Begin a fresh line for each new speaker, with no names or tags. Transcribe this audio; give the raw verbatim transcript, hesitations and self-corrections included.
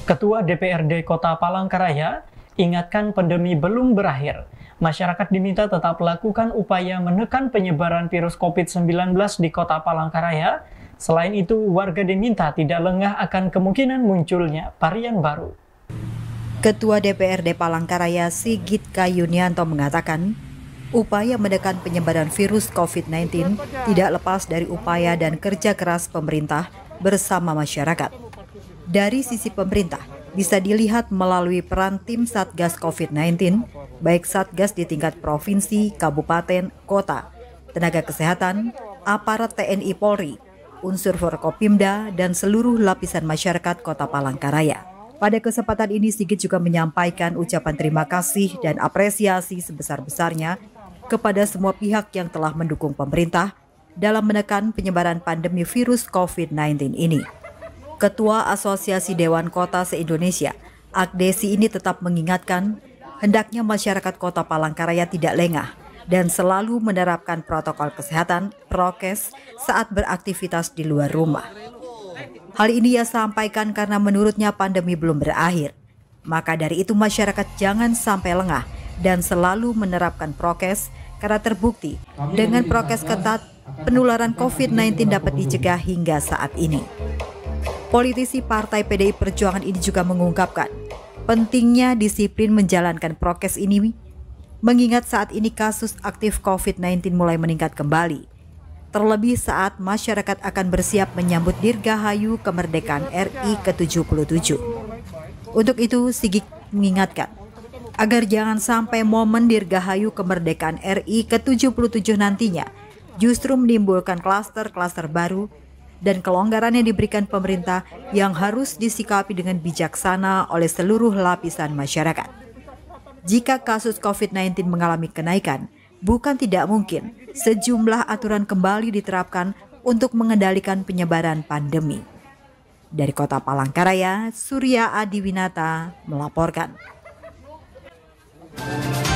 Ketua D P R D Kota Palangkaraya ingatkan pandemi belum berakhir. Masyarakat diminta tetap lakukan upaya menekan penyebaran virus COVID sembilan belas di Kota Palangkaraya. Selain itu, warga diminta tidak lengah akan kemungkinan munculnya varian baru.
Ketua D P R D Palangkaraya Sigit Kayunianto mengatakan, upaya menekan penyebaran virus COVID sembilan belas tidak lepas dari upaya dan kerja keras pemerintah bersama masyarakat. Dari sisi pemerintah, bisa dilihat melalui peran tim Satgas COVID sembilan belas, baik Satgas di tingkat provinsi, kabupaten, kota, tenaga kesehatan, aparat T N I Polri, unsur Forkopimda, dan seluruh lapisan masyarakat Kota Palangkaraya. Pada kesempatan ini, Sigit juga menyampaikan ucapan terima kasih dan apresiasi sebesar-besarnya kepada semua pihak yang telah mendukung pemerintah dalam menekan penyebaran pandemi virus COVID sembilan belas ini. Ketua Asosiasi Dewan Kota se-Indonesia, Agdesi ini tetap mengingatkan hendaknya masyarakat Kota Palangkaraya tidak lengah dan selalu menerapkan protokol kesehatan prokes saat beraktivitas di luar rumah. Hal ini ia sampaikan karena menurutnya pandemi belum berakhir. Maka dari itu masyarakat jangan sampai lengah dan selalu menerapkan prokes karena terbukti dengan prokes ketat penularan COVID sembilan belas dapat dicegah hingga saat ini. Politisi Partai P D I Perjuangan ini juga mengungkapkan pentingnya disiplin menjalankan prokes ini mengingat saat ini kasus aktif COVID sembilan belas mulai meningkat kembali. Terlebih saat masyarakat akan bersiap menyambut Dirgahayu Kemerdekaan R I ke tujuh puluh tujuh. Untuk itu, Sigit mengingatkan agar jangan sampai momen Dirgahayu Kemerdekaan R I ke tujuh puluh tujuh nantinya justru menimbulkan klaster-klaster baru dan kelonggaran yang diberikan pemerintah yang harus disikapi dengan bijaksana oleh seluruh lapisan masyarakat. Jika kasus COVID sembilan belas mengalami kenaikan, bukan tidak mungkin sejumlah aturan kembali diterapkan untuk mengendalikan penyebaran pandemi. Dari Kota Palangkaraya, Surya Adiwinata melaporkan.